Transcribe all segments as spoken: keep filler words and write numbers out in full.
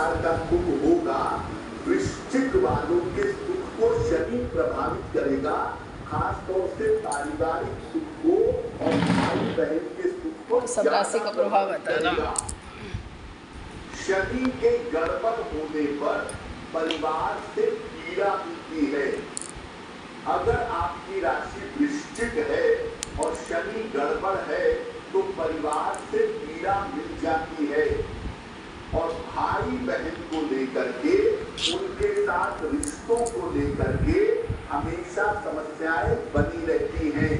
प्रकार का सुख होगा। वृश्चिक वालों के सुख को शनि प्रभावित करेगा, खासतौर से पारिवारिक सुख को और भाई बहन के सुख को सब राशि का प्रभाव आता है ना। शनि के गड़बड़ होने पर परिवार से पीड़ा मिलती है। अगर आपकी राशि वृश्चिक है और शनि गड़बड़ है तो परिवार से पीड़ा मिल जाती है और भाई बहन को लेकर के, उनके साथ रिश्तों को लेकर के हमेशा समस्याएं बनी रहती हैं।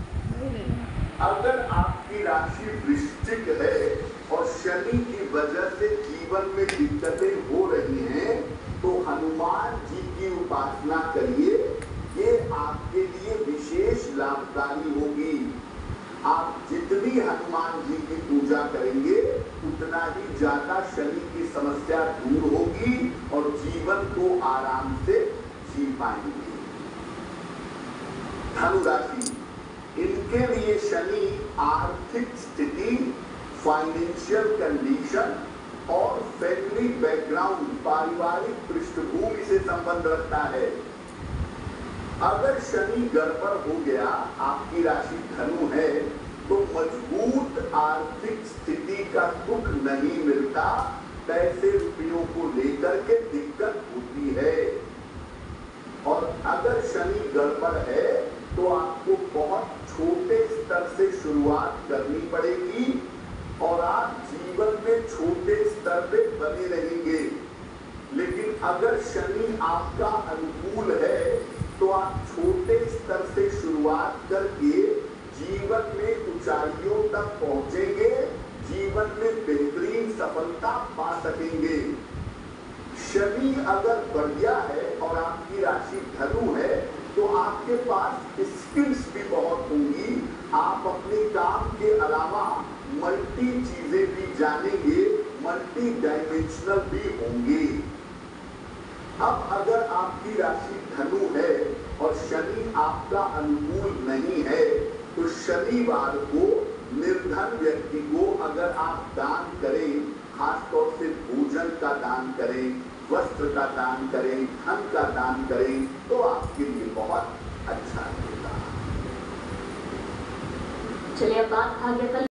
अगर आपकी राशि वृश्चिक है और शनि की वजह से जीवन में दिक्कतें हो रही हैं तो हनुमान जी की उपासना करिए, ये आपके लिए विशेष लाभकारी होगी। आप जितनी हनुमान जी की पूजा करेंगे उतना ही ज्यादा शनि की समस्या दूर होगी और जीवन को आराम से जी पाएंगे। धनु राशि, इनके लिए शनि आर्थिक स्थिति, फाइनेंशियल कंडीशन और फैमिली बैकग्राउंड, पारिवारिक पृष्ठभूमि से संबंध रखता है। अगर शनि गड़बड़ हो गया, आपकी राशि धनु है, तो मजबूत आर्थिक स्थिति का सुख नहीं मिलता, पैसे रुपयों को लेकर के दिक्कत होती है। और अगर शनि गड़बड़ है तो आपको बहुत छोटे स्तर से शुरुआत करनी पड़ेगी और आप जीवन में छोटे स्तर पे बने रहेंगे। लेकिन अगर शनि आपका अनुकूल है तो आप छोटे स्तर से शुरुआत करके जीवन में ऊंचाइयों तक पहुंचेंगे, जीवन में बेहतरीन सफलता पा सकेंगे। शनि अगर बढ़िया है और आपकी राशि धनु है तो आपके पास स्किल्स भी बहुत होंगी, आप अपने काम के अलावा मल्टी चीजें भी जानेंगे, मल्टी डायमेंशनल भी होंगे। अब अगर आपकी राशि धनु है और शनि आपका अनुकूल नहीं है तो शनिवार को निर्धन व्यक्ति को अगर आप दान करें, खासतौर से भोजन का दान करें, वस्त्र का दान करें, धन का दान करें तो आपके लिए बहुत अच्छा होगा। चलिए अब बात आगे